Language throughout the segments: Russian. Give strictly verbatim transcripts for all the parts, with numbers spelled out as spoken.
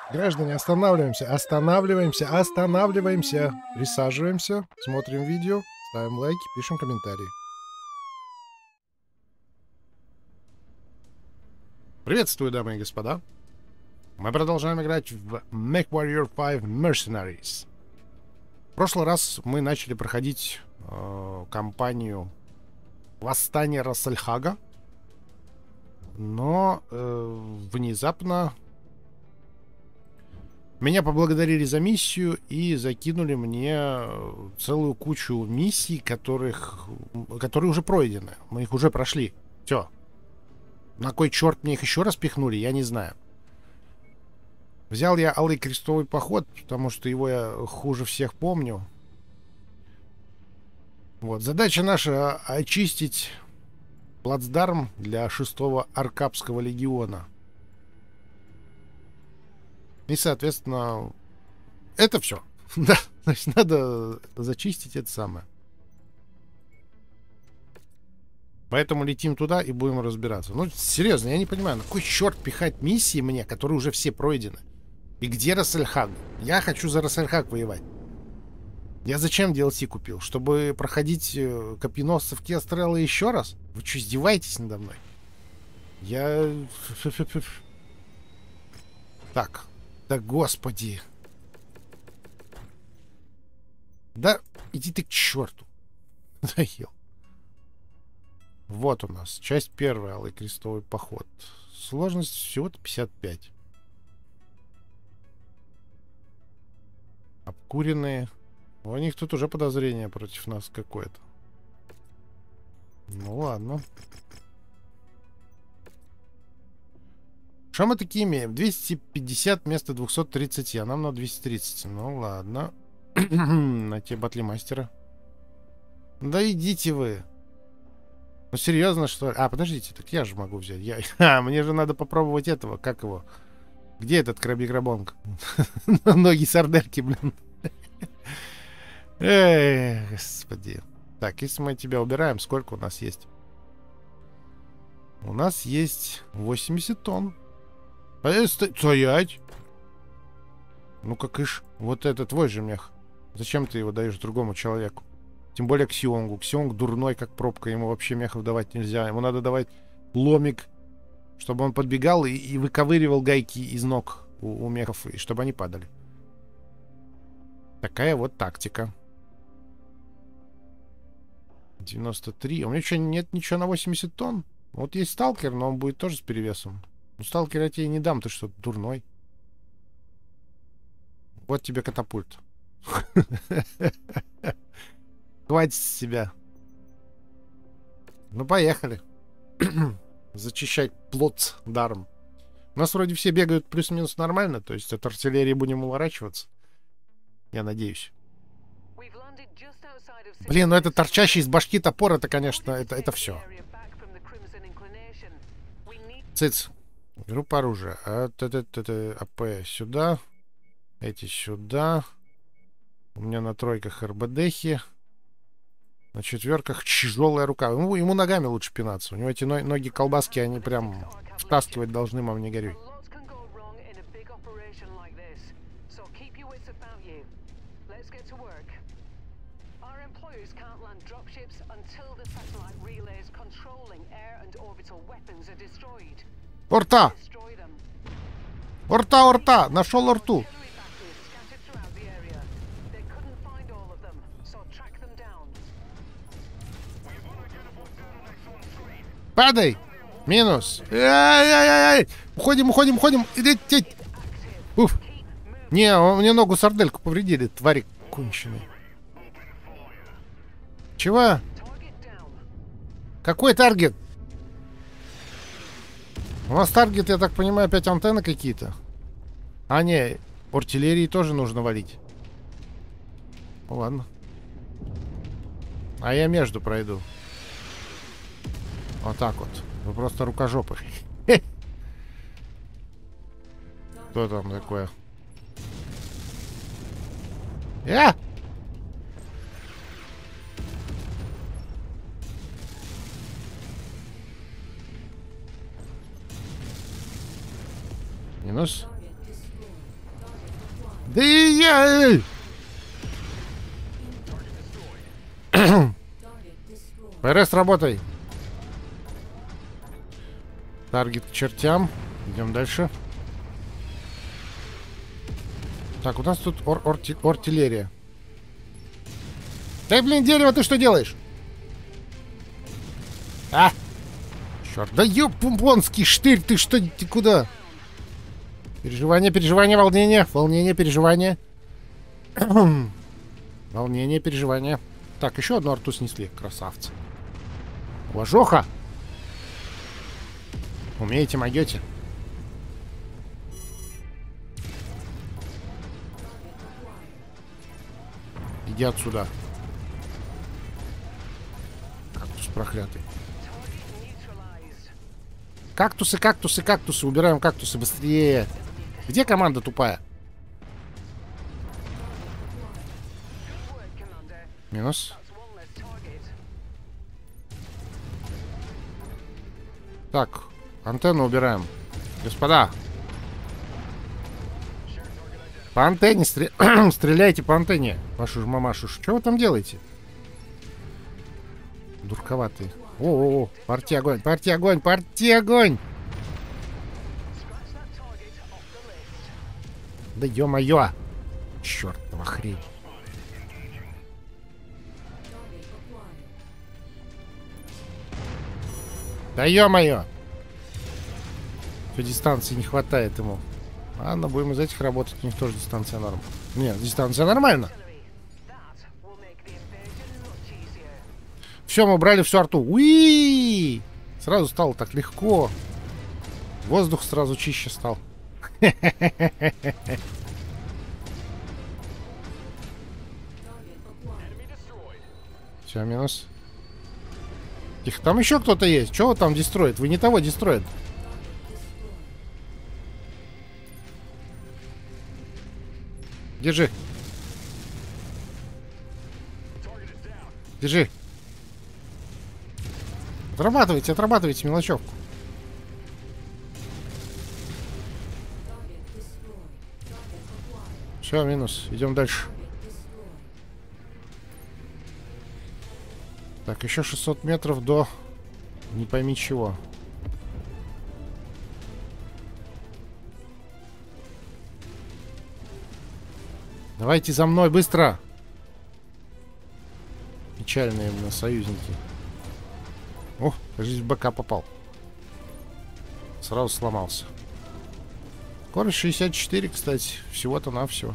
Граждане, останавливаемся, останавливаемся, останавливаемся. Присаживаемся, смотрим видео, ставим лайки, пишем комментарии. Приветствую, дамы и господа. Мы продолжаем играть в MechWarrior пять Mercenaries. В прошлый раз мы начали проходить э, кампанию Восстание Рассельхага. Но э, внезапно меня поблагодарили за миссию и закинули мне целую кучу миссий, которых, которые уже пройдены. Мы их уже прошли. Все. На кой черт мне их еще раз пихнули, я не знаю. Взял я Алый Крестовый Поход, потому что его я хуже всех помню. Вот. Задача наша — очистить плацдарм для шестого Аркапского легиона. И, соответственно, это все. Да, значит, надо зачистить это самое. Поэтому летим туда и будем разбираться. Ну, серьезно, я не понимаю, на кой черт пихать миссии мне, которые уже все пройдены? И где Рассельхаг? Я хочу за Рассельхаг воевать. Я зачем ди эл си купил? Чтобы проходить копьеносцев Кестрелла еще раз? Вы что, издеваетесь надо мной? Я... Так. Да господи. Да иди ты к черту. Надоел. Вот у нас. Часть первая. Алый Крестовый Поход. Сложность всего-то пятьдесят пять. Обкуренные. У них тут уже подозрение против нас какое-то. Ну ладно. Что мы такие имеем? двести пятьдесят вместо двухсот тридцати, а нам на двести тридцать. Ну ладно. На тебе батли мастера. Да идите вы. Ну серьезно, что ли? А, подождите, так я же могу взять. Я... А, мне же надо попробовать этого. Как его? Где этот краби-грабонг? Ноги сардельки, блин. Эх, господи. Так, если мы тебя убираем, сколько у нас есть? У нас есть восемьдесят тонн. Стоять! Ну-ка, кыш. Вот это твой же мех. Зачем ты его даешь другому человеку? Тем более Ксионгу. Ксионг дурной, как пробка. Ему вообще мехов давать нельзя. Ему надо давать ломик, чтобы он подбегал и, и выковыривал гайки из ног у, у мехов, и чтобы они падали. Такая вот тактика. девяносто три. У меня что, нет ничего на восемьдесят тонн? Вот есть сталкер, но он будет тоже с перевесом. Ну, сталкер я тебе не дам, ты что, дурной? Вот тебе катапульт. Хватит с себя. Ну, поехали. Зачищать плацдарм. У нас вроде все бегают плюс-минус нормально, то есть от артиллерии будем уворачиваться. Я надеюсь. Блин, ну это торчащий из башки топор, это, конечно, это, это все. Цыц. Группа оружия. А, АП сюда. Эти сюда. У меня на тройках РБДхи. На четверках тяжелая рука. Ему, ему ногами лучше пинаться. У него эти ноги колбаски, они прям втаскивать должны, мам, не горюй. Орта! Орта, орта! Нашел орту! Падай! Минус! Ай-яй-яй-яй! Уходим, уходим, уходим! Уф! Не, мне ногу сардельку повредили, твари конченые. Чего? Какой таргет? У нас таргет, я так понимаю, опять антенны какие-то. А, не, артиллерии тоже нужно валить. Ну, ладно. А я между пройду. Вот так вот. Вы просто рукожопы. Что там такое? Я! Минус. Да и я... ПРС, работай. Таргет к чертям. Идем дальше. Так, у нас тут ор орти артиллерия. Да, блин, дерево, ты что делаешь? А! Черт, да ёп-пумпонский штырь, ты что, ты куда? Переживание, переживание, волнение, волнение, переживание. Волнение, переживание. Так, еще одну арту снесли, красавцы. Уважоха! Умеете, могете. Иди отсюда. Кактус проклятый. Кактусы, кактусы, кактусы. Убираем кактусы быстрее. Где команда тупая? Минус. Так, антенну убираем. Господа. По антенне стр... стреляйте по антенне. Вашу ж мамашу. Что вы там делаете? Дурковатые. О-о-о. Порти огонь, порти огонь, порти огонь. Да ё-моё. Чёртова хрень. Да ё-моё. Все, дистанции не хватает ему. Ладно, будем из этих работать. У них тоже дистанция норм. Нет, дистанция нормально. Все, мы убрали всю арту. Уи! Сразу стало так легко. Воздух сразу чище стал. Все, минус. Тихо, там еще кто-то есть. Чего там дестроит? Вы не того дестроит. Держи. Держи. Отрабатывайте, отрабатывайте мелочевку. Все, минус. Идем дальше. Так, еще шестьсот метров до... Не пойми чего. Давайте за мной, быстро! Печальные именно союзники. О, кажется, в БК попал. Сразу сломался. Скорость шестьдесят четыре, кстати. Всего-то навсего.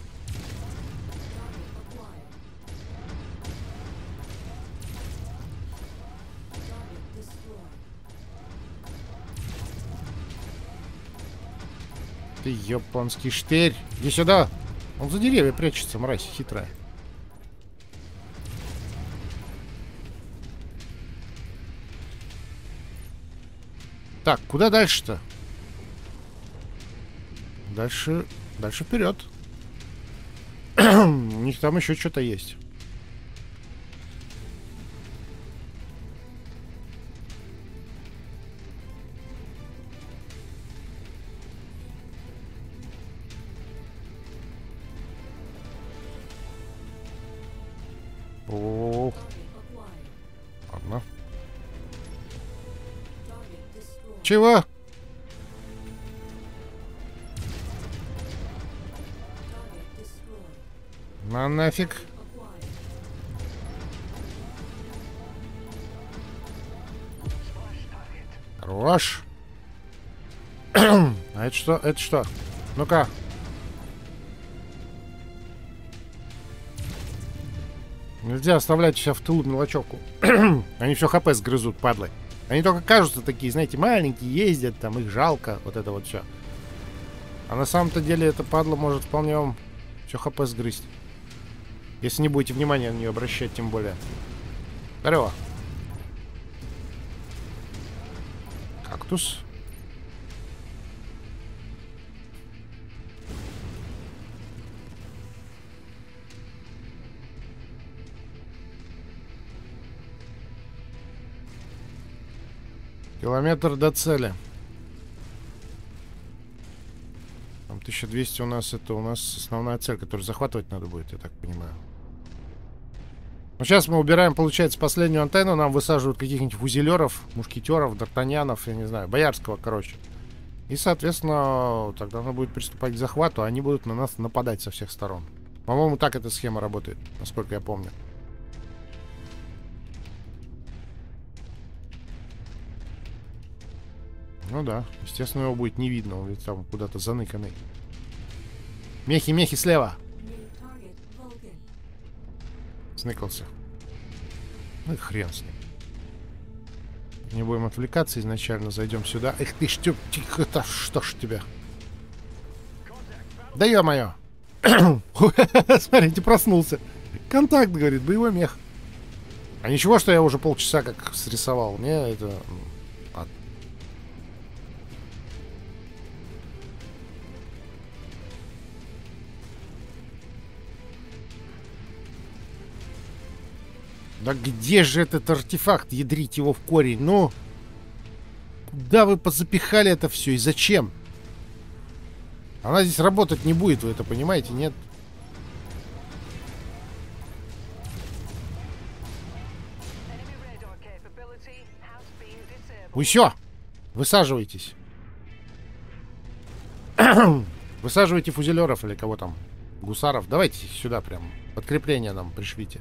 Ты японский штырь. Иди сюда. Он за деревья прячется, мразь хитрая. Так, куда дальше-то? Дальше... Дальше вперед. У них там еще что-то есть. О-о-о. Ладно. Чего? На нафиг. Хорош. А это что? Это что? Ну-ка. Нельзя оставлять себя в тылу мелочевку. Они все хп сгрызут, падлы. Они только кажутся такие, знаете, маленькие, ездят, там их жалко, вот это вот все. А на самом-то деле это падла может вполне вам все хп сгрызть. Если не будете внимания на нее обращать, тем более. Здорово. Кактус. Километр до цели. Там тысяча двести у нас, это у нас основная цель, которую захватывать надо будет, я так понимаю. Ну, сейчас мы убираем, получается, последнюю антенну. Нам высаживают каких-нибудь фузелеров, мушкетеров, д'Артаньянов, я не знаю, Боярского, короче. И, соответственно, тогда надо будет приступать к захвату, а они будут на нас нападать со всех сторон. По-моему, так эта схема работает, насколько я помню. Ну да, естественно, его будет не видно, он ведь там куда-то заныканный. Мехи, мехи слева! Сныкался. Ну и хрен с ним. Не будем отвлекаться изначально, зайдем сюда. Эх ты, что, тихо-то, что ж тебя? Да ё-моё! Смотрите, проснулся. Контакт, говорит, боевой мех. А ничего, что я уже полчаса как срисовал. Мне это... А... Да где же этот артефакт? Ядрить его в корень. Ну, куда вы позапихали это все и зачем? Она здесь работать не будет, вы это понимаете, нет? Вы еще! Высаживайтесь. Высаживайте фузелеров или кого там. Гусаров. Давайте сюда прям. Подкрепление нам пришлите.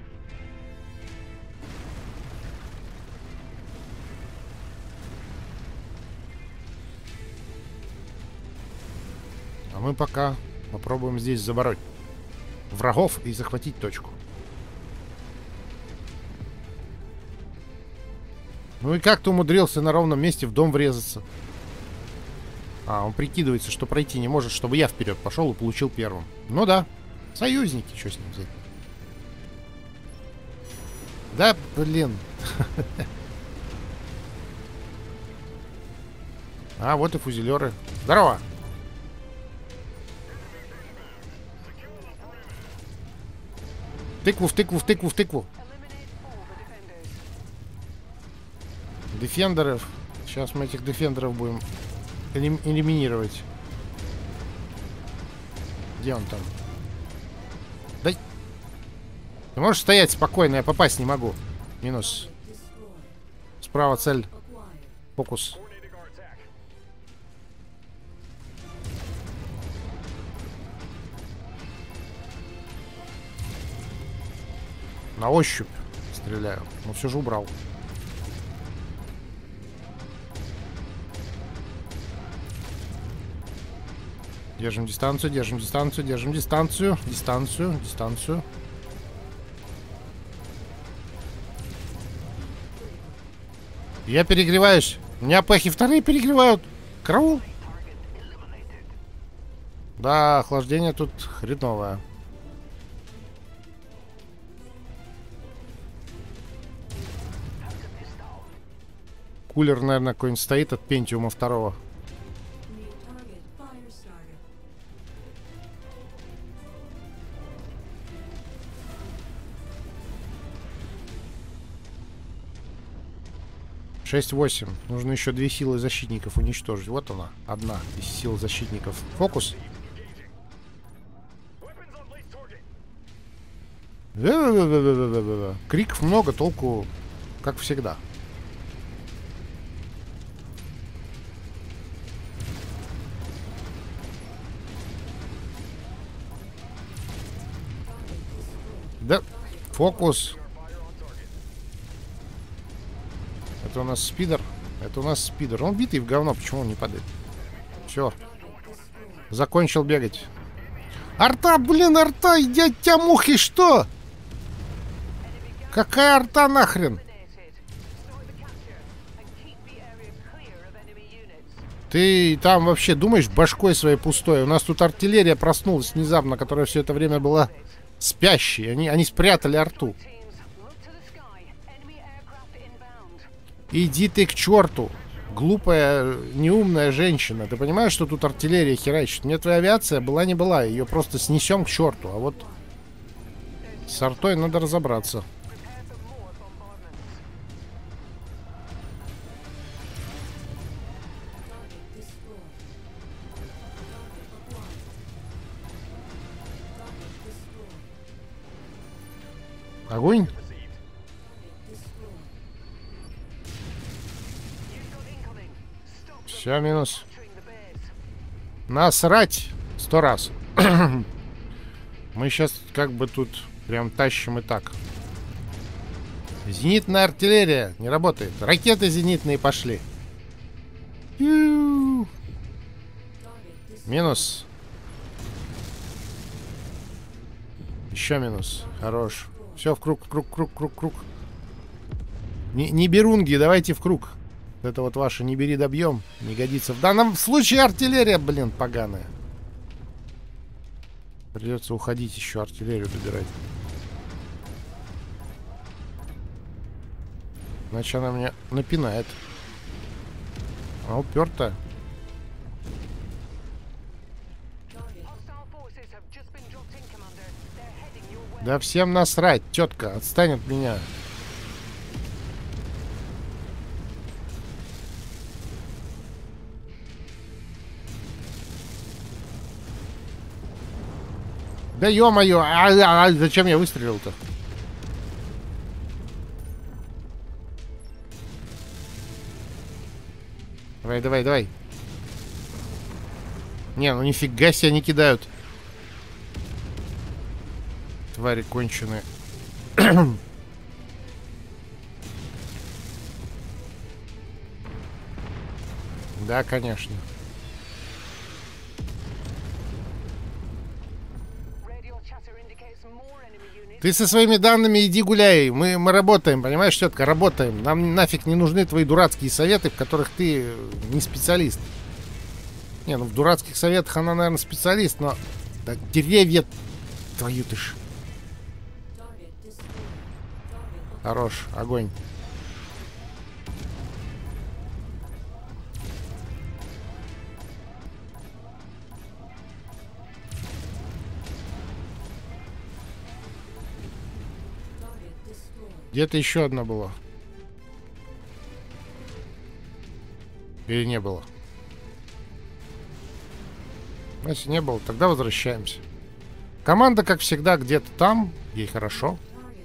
А мы пока попробуем здесь забороть врагов и захватить точку. Ну и как ты умудрился на ровном месте в дом врезаться? А, он прикидывается, что пройти не может, чтобы я вперед пошел и получил первым. Ну да, союзники, что с ним взять? Да, блин. А, вот и фузелеры. Здорово! Тыкву в тыкву в тыкву в тыкву. Дефендеров. Сейчас мы этих дефендеров будем элим элиминировать. Где он там? Дай. Ты можешь стоять спокойно, я попасть не могу. Минус. Справа цель. Фокус. На ощупь стреляю. Но все же убрал. Держим дистанцию, держим дистанцию, держим дистанцию. Дистанцию, дистанцию. Я перегреваюсь. Меня пехи вторые перегревают. Караул. Да, охлаждение тут хреновое. Кулер, наверное, какой-нибудь стоит от Пентиума второго. шесть-восемь. Нужно еще две силы защитников уничтожить. Вот она, одна из сил защитников. Фокус. Криков много, толку, как всегда. Да, фокус. Это у нас спидер. Это у нас спидер. Он битый в говно. Почему он не падает? Все. Закончил бегать. Арта, блин, арта. Я тебя мухи, что? Какая арта нахрен? Ты там вообще думаешь башкой своей пустой? У нас тут артиллерия проснулась внезапно, которая все это время была спящей. Они, они спрятали арту. Иди ты к черту, глупая, неумная женщина. Ты понимаешь, что тут артиллерия херачит? Мне твоя авиация была не была. Ее просто снесем к черту. А вот с артой надо разобраться. Огонь. Все, минус. Насрать. Сто раз. Мы сейчас как бы тут прям тащим и так. Зенитная артиллерия не работает. Ракеты зенитные пошли. Ю-у-у. Минус. Еще минус. Хорош. Все в круг, в круг, круг, круг, круг. Не, не берунги, давайте в круг. Это вот ваше не бери, добьем. Не годится. В данном случае артиллерия, блин, поганая. Придется уходить еще артиллерию добирать. Иначе она меня напинает. А уперта. Да всем насрать, тетка, отстань от меня. Да ё-моё, а, а, а, зачем я выстрелил-то? Давай, давай, давай. Не, ну нифига себе они кидают. Твари конченые. Да, конечно. Ты со своими данными иди гуляй. Мы, мы работаем, понимаешь, тетка, работаем. Нам нафиг не нужны твои дурацкие советы, в которых ты не специалист. Не, ну в дурацких советах она, наверное, специалист, но... Да деревья... Твою ты ж. Хорош, огонь. Где-то еще одна была. Или не было? Если не было, тогда возвращаемся. Команда, как всегда, где-то там. Ей хорошо.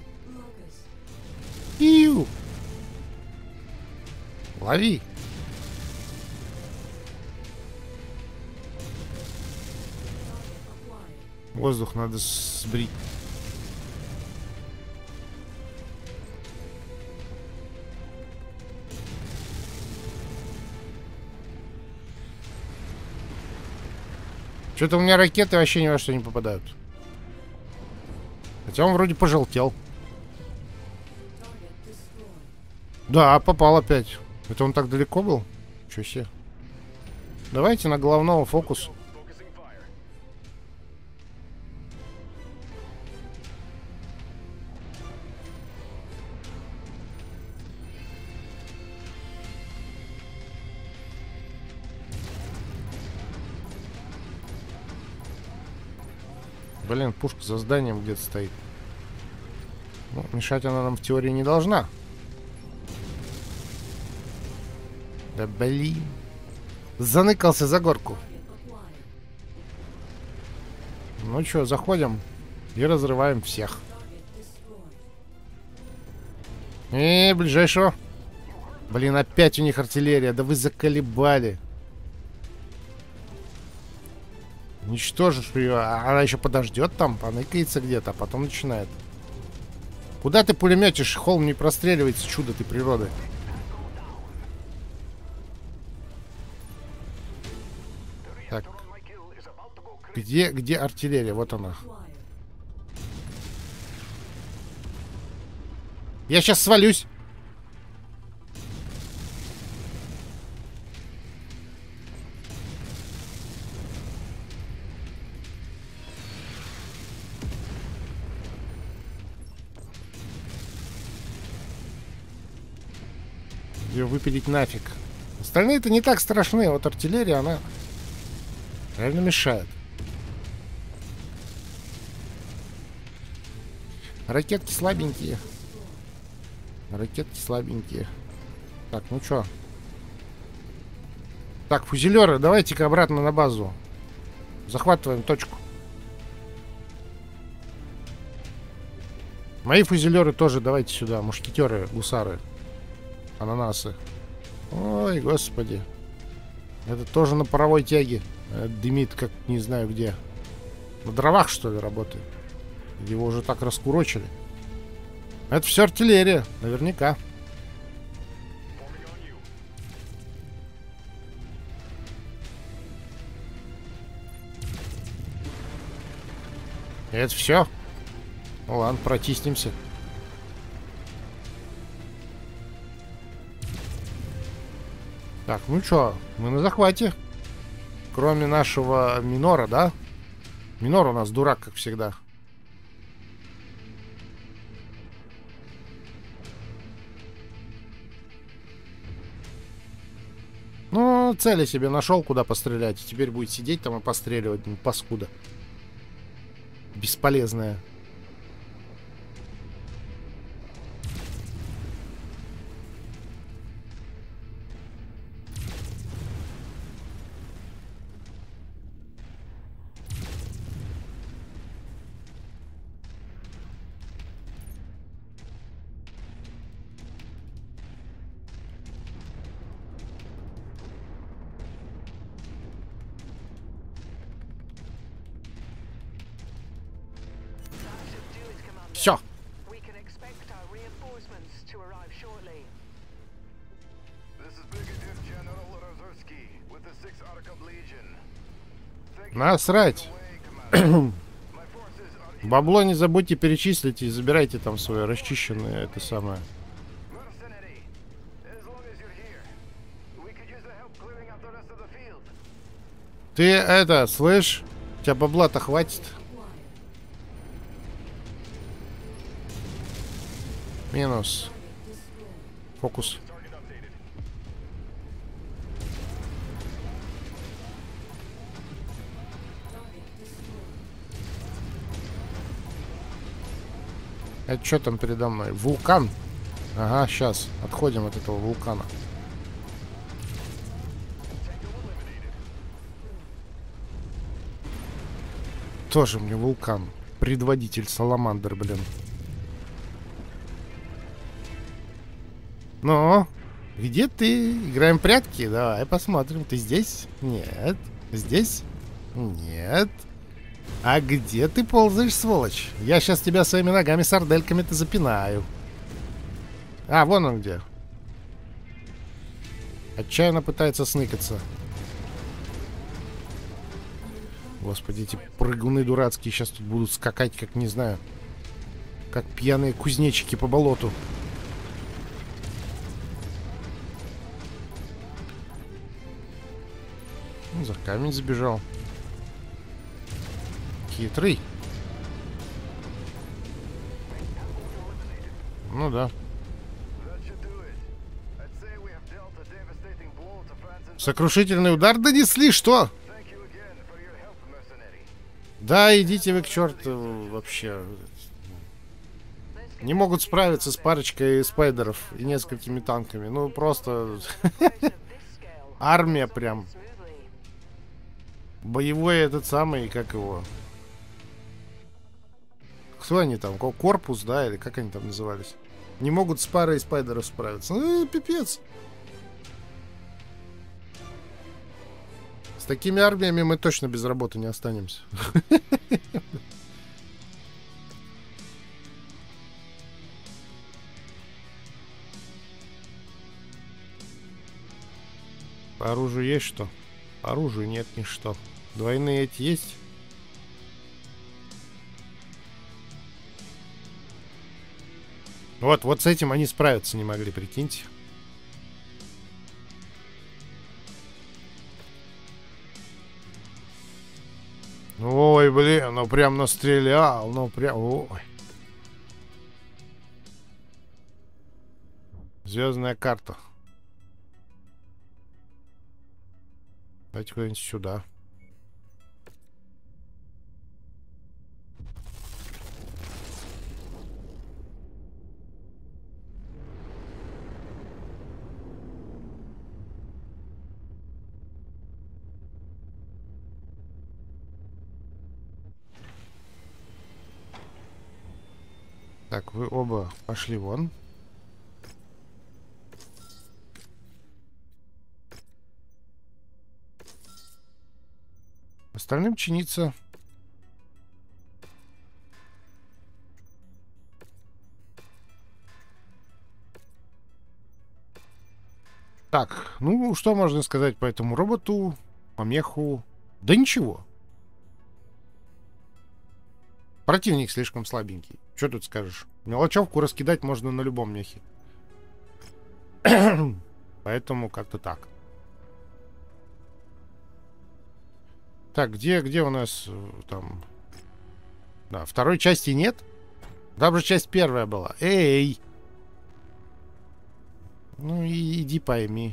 Иу. Лови. Воздух надо сбрить. Что-то у меня ракеты вообще ни во что не попадают. Хотя он вроде пожелтел. Да, попал опять. Это он так далеко был? Чё себе? Давайте на головного фокус. Блин, пушка за зданием где-то стоит. Ну, мешать она нам в теории не должна. Да блин. Заныкался за горку. Ну что, заходим и разрываем всех. И ближайшего. Блин, опять у них артиллерия. Да вы заколебали. Уничтожишь ее, а она еще подождет там, поныкается где-то, а потом начинает. Куда ты пулеметишь? Холм не простреливается, чудо ты природы. Так. Где, где артиллерия? Вот она. Я сейчас свалюсь. Ее выпилить нафиг. Остальные-то не так страшны. Вот артиллерия, она реально мешает. Ракетки слабенькие. Ракетки слабенькие. Так, ну чё? Так, фузелеры, давайте-ка обратно на базу. Захватываем точку. Мои фузелеры тоже давайте сюда. Мушкетеры, гусары, ананасы. Ой, господи. Это тоже на паровой тяге. Это дымит, как не знаю где. На дровах, что ли, работает? Его уже так раскурочили. Это все артиллерия, наверняка. Это все? Ну ладно, протиснемся. Так, ну что, мы на захвате. Кроме нашего Минора, да? Минор у нас дурак, как всегда. Ну, цели себе нашел, куда пострелять. И теперь будет сидеть там и постреливать. Ну, паскуда. Бесполезная. Все. Насрать. Бабло не забудьте перечислить и забирайте там свое расчищенное, это самое. Ты это, слышь? У тебя бабла-то хватит. Минус. Фокус. Это что там передо мной? Вулкан? Ага, сейчас. Отходим от этого вулкана. Тоже мне вулкан. Предводитель Саламандр, блин. Ну, где ты? Играем в прятки? Давай посмотрим. Ты здесь? Нет. Здесь? Нет. А где ты ползаешь, сволочь? Я сейчас тебя своими ногами сардельками-то запинаю. А, вон он где. Отчаянно пытается сныкаться. Господи, эти прыгуны дурацкие сейчас тут будут скакать, как, не знаю, как пьяные кузнечики по болоту. Ну, за камень забежал. Хитрый. Ну да. Сокрушительный удар донесли, что? Да, идите вы к черту вообще. Не могут справиться с парочкой спайдеров и несколькими танками. Ну, просто... Армия прям. Боевой этот самый, как его... Кто они там? Корпус, да? Или как они там назывались? Не могут с парой спайдеров справиться. Ну, пипец. С такими армиями мы точно без работы не останемся. По оружию есть что? По оружию нет ничто. Двойные эти есть? Вот, вот с этим они справиться не могли, прикиньте. Ой, блин, ну прям настрелял, ну прям, ой. Звездная карта. Давайте куда-нибудь сюда. Так, вы оба пошли вон. Остальным чиниться. Так, ну, что можно сказать по этому роботу, помеху? Да ничего. Противник слишком слабенький. Что тут скажешь? Мелочевку раскидать можно на любом мехе. Поэтому как-то так. Так, где, где у нас там... Да, второй части нет? Там же часть первая была. Эй! Ну и иди пойми.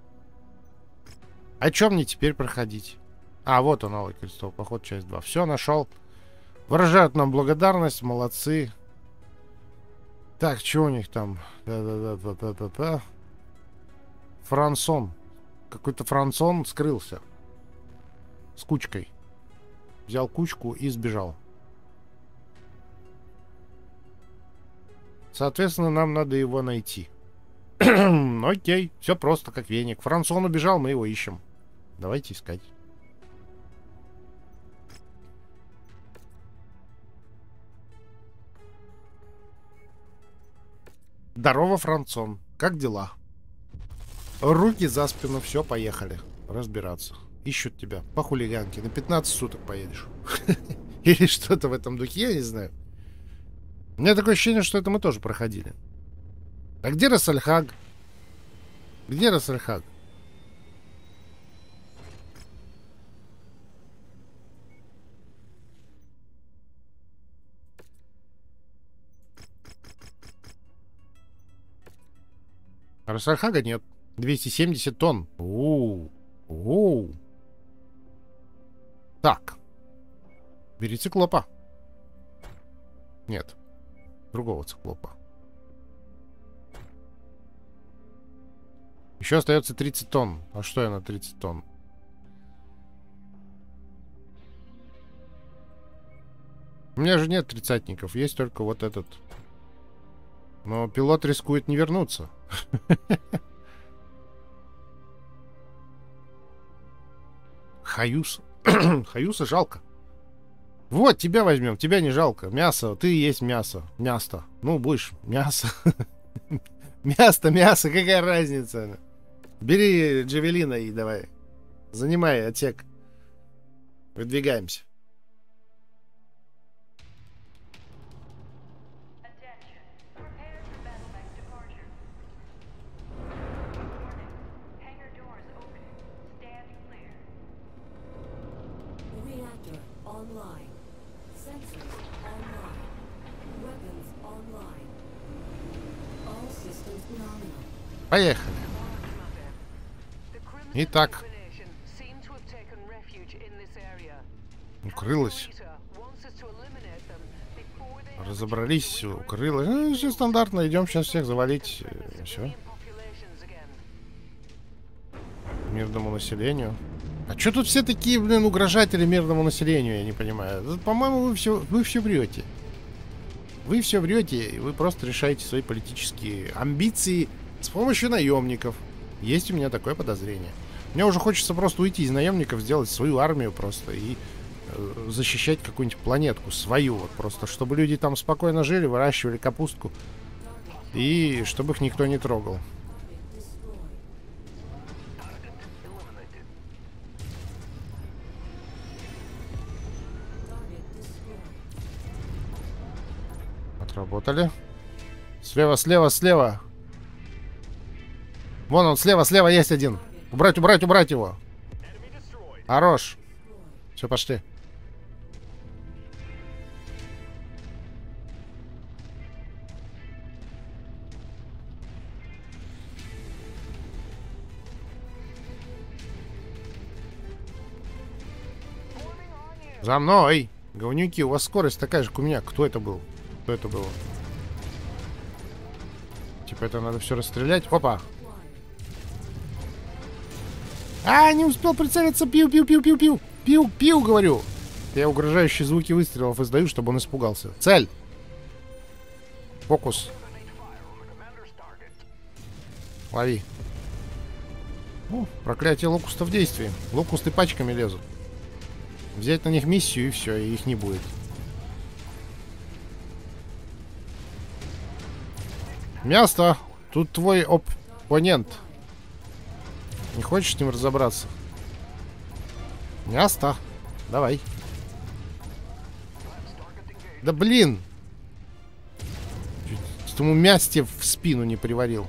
А чё мне теперь проходить? А, вот он, Алый Крестовый поход, часть два. Все, нашел. Выражают нам благодарность, молодцы. Так, что у них там? Да-да-да-да-да-да-да. Франсон. Какой-то Франсон скрылся. С кучкой. Взял кучку и сбежал. Соответственно, нам надо его найти. Окей, все просто, как веник. Франсон убежал, мы его ищем. Давайте искать. Здорово, Франсон. Как дела? Руки за спину, все, поехали. Разбираться. Ищут тебя по хулиганке. На пятнадцать суток поедешь. Или что-то в этом духе, я не знаю. У меня такое ощущение, что это мы тоже проходили. А где Рассальхаг? Где Рассальхаг? Рассальхага нет. двести семьдесят тонн. Оу. Оу. Так. Бери циклопа. Нет. Другого циклопа. Еще остается тридцать тонн. А что я на тридцать тонн? У меня же нет тридцатников. Есть только вот этот. Но пилот рискует не вернуться. Хаюс. Хаюса жалко. Вот, тебя возьмем. Тебя не жалко. Мясо. Ты есть мясо. Мясо. Ну, будешь мясо. Мясо, мясо. Какая разница? Бери Джавелина и давай. Занимай отсек. Выдвигаемся. Поехали. Итак. Укрылась. Разобрались, укрылась. Ну, все стандартно. Идем сейчас всех завалить. Все. Мирному населению. А что тут все такие, блин, угрожатели мирному населению, я не понимаю. По-моему, вы все, вы все врете. Вы все врете, и вы просто решаете свои политические амбиции с помощью наемников. Есть у меня такое подозрение. Мне уже хочется просто уйти из наемников, сделать свою армию просто и э, защищать какую-нибудь планетку свою. Вот просто, чтобы люди там спокойно жили, выращивали капустку. И чтобы их никто не трогал. Отработали. Слева, слева, слева. Вон он, слева, слева есть один. Убрать, убрать, убрать его. Хорош. Все, пошли. За мной. Говнюки, у вас скорость такая же, как у меня. Кто это был? Кто это было? Типа это надо все расстрелять. Опа. А, не успел прицелиться. Пиу, пиу, пиу, пиу, пиу. Пиу, пиу, говорю. Я угрожающие звуки выстрелов издаю, чтобы он испугался. Цель. Фокус. Лови. О, проклятие локуста в действии. Локусты пачками лезут. Взять на них миссию и все, и их не будет. Место. Тут твой оппонент. Не хочешь с ним разобраться? Место. Давай. Да блин. Чуть ему мясте в спину не приварил.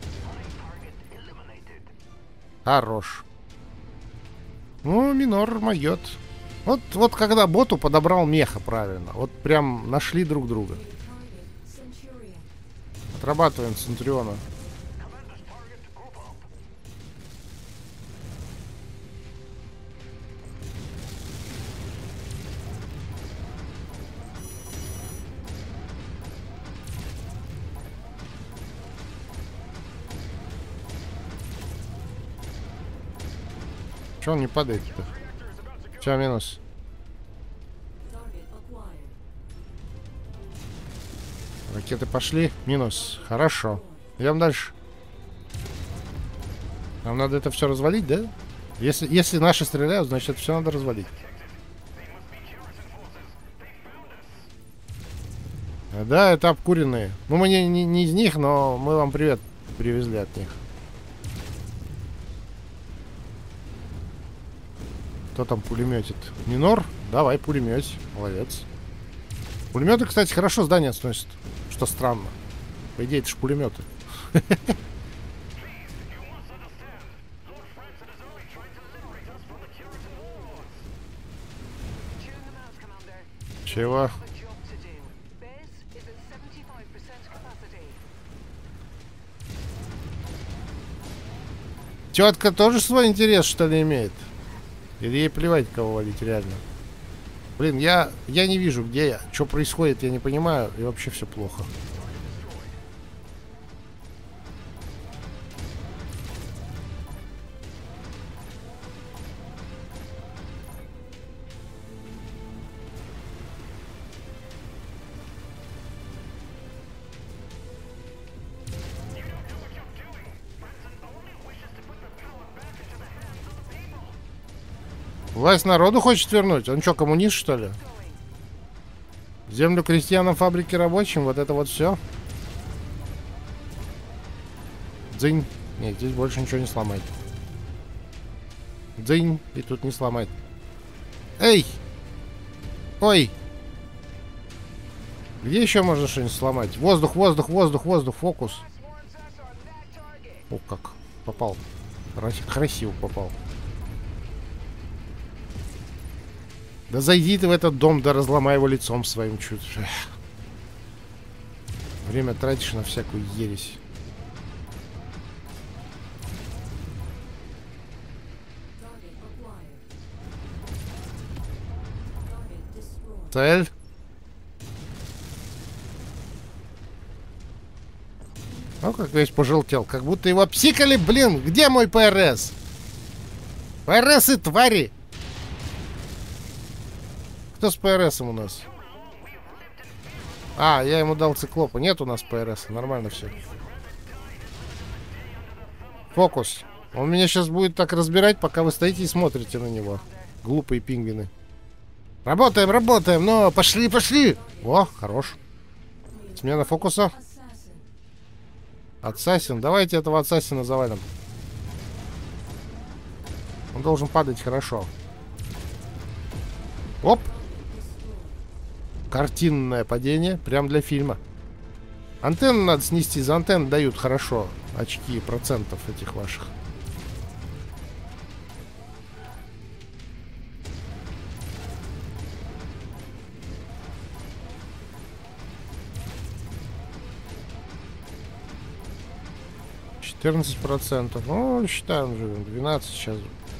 Хорош. Ну, минор моет. Вот, вот когда боту подобрал меха правильно. Вот прям нашли друг друга. Отрабатываем Центуриона. Че он не падает-то? Че, минус? Ракеты пошли. Минус. Хорошо. Идем дальше. Нам надо это все развалить, да? Если, если наши стреляют, значит это все надо развалить. Да, это обкуренные. Ну, мы не, не, не из них, но мы вам привет привезли от них. Кто там пулеметит? Минор? Давай, пулемет. Молодец. Пулеметы, кстати, хорошо здание сносят. Что странно. По идее, это ж пулеметы. Чего? Тетка тоже свой интерес, что ли, имеет? Или ей плевать, кого валить, реально? Блин, я, я не вижу, где я. Что происходит, я не понимаю. И вообще все плохо. Власть народу хочет вернуть? Он что, коммунист, что ли? Землю крестьянам, фабрики рабочим? Вот это вот все? Дзынь. Нет, здесь больше ничего не сломать. Дзынь. И тут не сломать. Эй! Ой! Где еще можно что-нибудь сломать? Воздух, воздух, воздух, воздух, фокус. О, как попал. Красиво попал. Да зайди ты в этот дом, да разломай его лицом своим чуть. Время тратишь на всякую ересь. Цель. Ну, как весь пожелтел. Как будто его псикали, блин. Где мой ПРС? ПРСы, твари! Кто с ПРСом у нас? А, я ему дал циклопа. Нет у нас ПРС. Нормально все. Фокус. Он меня сейчас будет так разбирать, пока вы стоите и смотрите на него. Глупые пингвины. Работаем, работаем. Но пошли, пошли. О, хорош. Смена фокуса. Ассасин. Давайте этого ассасина завалим. Он должен падать хорошо. Оп. Картинное падение. Прям для фильма. Антенну надо снести. За антенну дают хорошо очки процентов этих ваших. четырнадцать процентов. Ну, считаем же. двенадцать сейчас.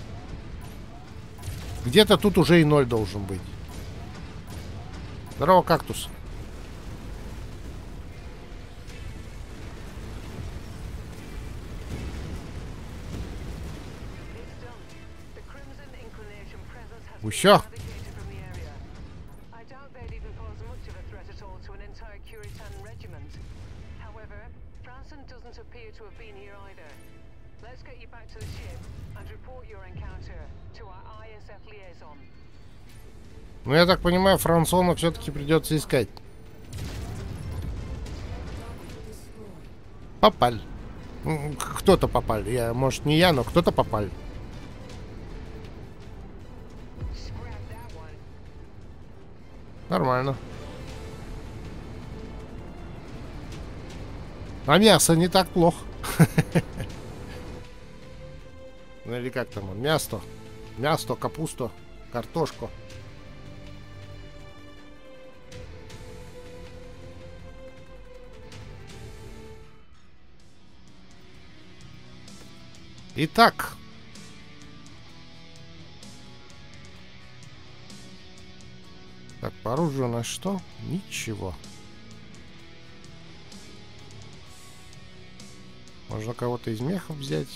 Где-то тут уже и ноль должен быть. Здорово, кактус. Усё. threat at all to an entire Curitan regiment. However, Franson doesn't appear to have been here either. Let's get you back to the ship and report your encounter to our I S F liaison. Ну, я так понимаю, Франсона все-таки придется искать. Попали. Кто-то попали. Я, может, не я, но кто-то попали. Нормально. А мясо не так плохо. Ну или как там он? Мясо. Мясо, капусту, картошку. Итак. Так, по оружию у нас что? Ничего. Можно кого-то из мехов взять.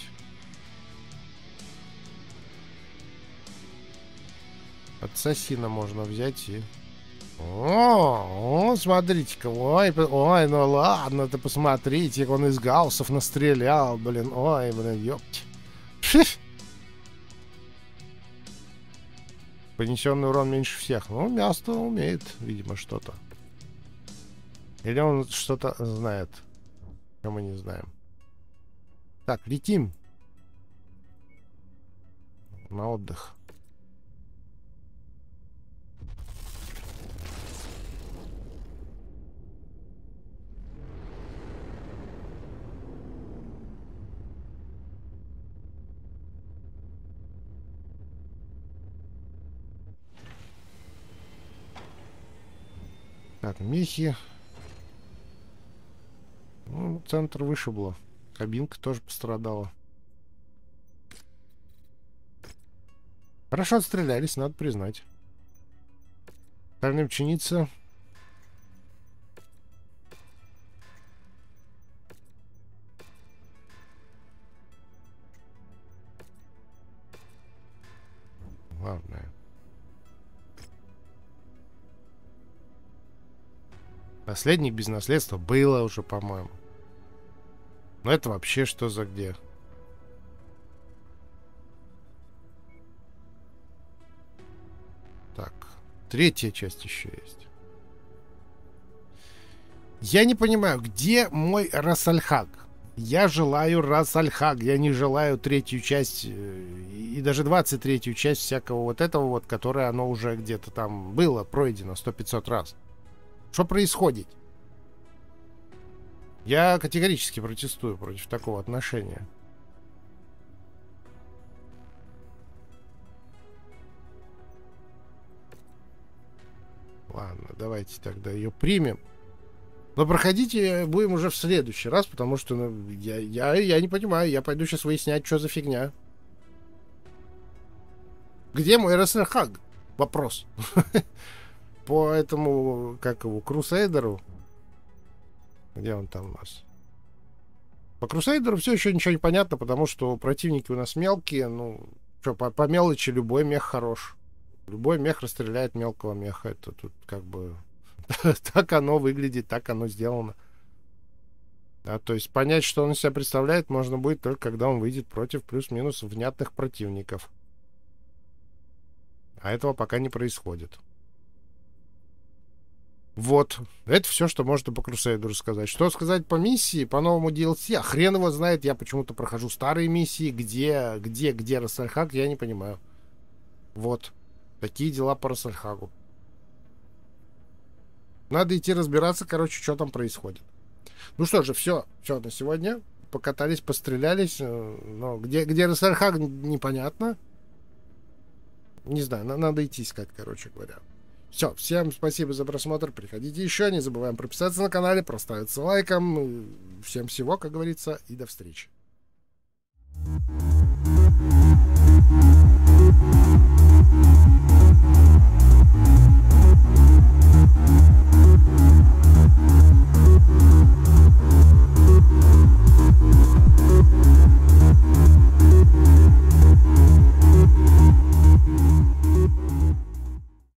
Ассасина можно взять и... О, о, смотрите-ка, ой, ой, ну ладно, ты посмотрите, он из гауссов настрелял, блин, ой, блин, ёпти. Понесенный урон меньше всех. Ну, мясо умеет, видимо, что-то. Или он что-то знает, что мы не знаем. Так, летим. На отдых. Так, мехи. Ну, центр вышибло. Кабинка тоже пострадала. Хорошо отстрелялись, надо признать. Стальная ученица. Главное. Наследник без наследства было уже, по-моему. Но это вообще что за где? Так, третья часть еще есть. Я не понимаю, где мой Расальхаг? Я желаю Расальхаг. Я не желаю третью часть и даже двадцать третью часть всякого вот этого вот, которое оно уже где-то там было пройдено сто-пятьсот раз. Что происходит? Я категорически протестую против такого отношения. Ладно, давайте тогда ее примем. Но проходите будем уже в следующий раз, потому что ну, я, я, я не понимаю. Я пойду сейчас выяснять, что за фигня. Где мой Расальхаг? Вопрос. По этому, как его, Крусейдеру. Где он там у нас? По Крусейдеру все еще ничего не понятно, потому что противники у нас мелкие. Ну, что, по, по мелочи любой мех хорош. Любой мех расстреляет мелкого меха. Это тут как бы... так оно выглядит, так оно сделано. А, то есть понять, что он из себя представляет, можно будет только когда он выйдет против плюс-минус внятных противников. А этого пока не происходит. Вот. Это все, что можно по Крусейдеру сказать. Что сказать по миссии, по новому ди эл си? А хрен его знает. Я почему-то прохожу старые миссии. Где, где, где Расальхаг, я не понимаю. Вот. Такие дела по Расальхагу. Надо идти разбираться, короче, что там происходит. Ну что же, все. Все на сегодня. Покатались, пострелялись. Но где, где Расальхаг, непонятно. Не знаю, надо идти искать, короче говоря. Все, всем спасибо за просмотр. Приходите еще, не забываем прописаться на канале, проставиться лайком. Всем всего, как говорится, и до встречи.